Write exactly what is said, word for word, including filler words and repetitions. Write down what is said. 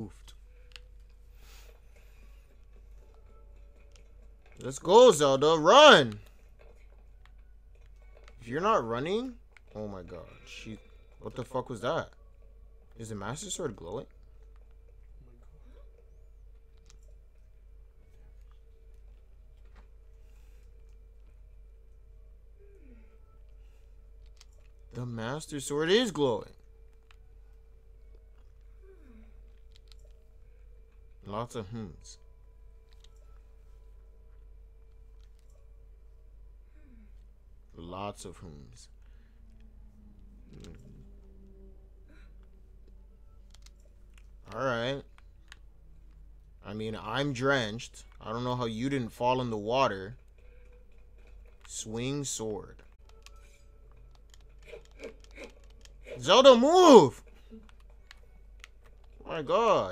moved. Let's go, Zelda. Run! If you're not running... Oh my god. She... What the fuck was that? Is the Master Sword glowing? The Master Sword is glowing. Lots of hymns. Lots of hymns. Alright. I mean, I'm drenched. I don't know how you didn't fall in the water. Swing sword. Zelda, move! Oh my god.